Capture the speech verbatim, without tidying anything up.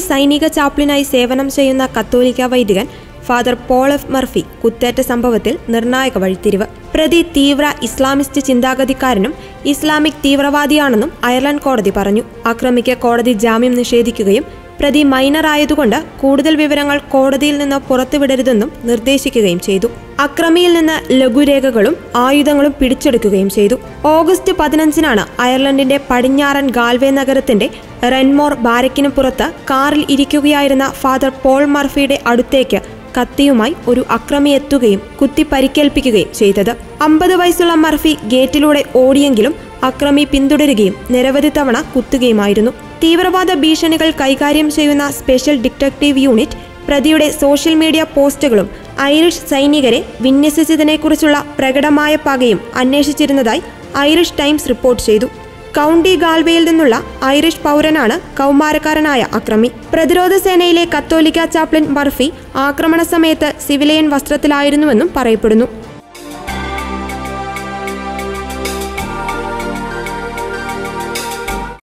സൈനിക ചാപ്ലിനായി സേവനം ചെയ്യുന്ന കത്തോലിക്ക വൈദികൻ ഫാദർ പോൾ എഫ് മർഫി കുത്തേറ്റ സംഭവത്തിൽ നിർണായക വഴിത്തിരിവ്. പ്രതി തീവ്ര ഇസ്ലാമിസ്റ്റ് ചിന്താഗതിക്കാരനും ഇസ്ലാമിക് തീവ്രവാദിയാണെന്നും അയർലൻഡ് കോടതി പറഞ്ഞു. അക്രമിക്ക് കോടതി ജാമ്യം നിഷേധിക്കുകയും പ്രതി മൈനർ ആയതുകൊണ്ട് കൂടുതൽ വിവരങ്ങൾ കോടതിയിൽ നിന്ന് പുറത്തുവിടരുതെന്നും നിർദ്ദേശിക്കുകയും ചെയ്തു. അക്രമിയിൽ നിന്ന് ലഘുരേഖകളും ആയുധങ്ങളും പിടിച്ചെടുക്കുകയും ചെയ്തു. ഓഗസ്റ്റ് പതിനഞ്ചിനാണ് അയർലൻഡിന്റെ പടിഞ്ഞാറൻ ഗാൽവേ നഗരത്തിന്റെ റെൻമോർ ബാരക്കിന് പുറത്ത് കാറിൽ ഇരിക്കുകയായിരുന്ന ഫാദർ പോൾ മർഫിയുടെ അടുത്തേക്ക് കത്തിയുമായി ഒരു അക്രമി എത്തുകയും കുത്തി പരിക്കേൽപ്പിക്കുകയും ചെയ്തത്. അമ്പത് വയസ്സുള്ള മർഫി ഗേറ്റിലൂടെ ഓടിയെങ്കിലും അക്രമി പിന്തുടരുകയും നിരവധി തവണ കുത്തുകയുമായിരുന്നു. തീവ്രവാദ ഭീഷണികൾ കൈകാര്യം ചെയ്യുന്ന സ്പെഷ്യൽ ഡിറ്റക്റ്റീവ് യൂണിറ്റ് പ്രതിയുടെ സോഷ്യൽ മീഡിയ പോസ്റ്റുകളും ഐറിഷ് സൈനികരെ വിന്യസിച്ചതിനെക്കുറിച്ചുള്ള പ്രകടമായ പകയും അന്വേഷിച്ചിരുന്നതായി ഐറിഷ് ടൈംസ് റിപ്പോർട്ട് ചെയ്തു. കൗണ്ടി ഗാൽവേയിൽ നിന്നുള്ള ഐറിഷ് പൗരനാണ് കൗമാരക്കാരനായ അക്രമി. പ്രതിരോധ സേനയിലെ കത്തോലിക്ക ചാപ്ലിൻ മർഫി ആക്രമണ സമയത്ത് സിവിലിയൻ വസ്ത്രത്തിലായിരുന്നുവെന്നും പറയപ്പെടുന്നു.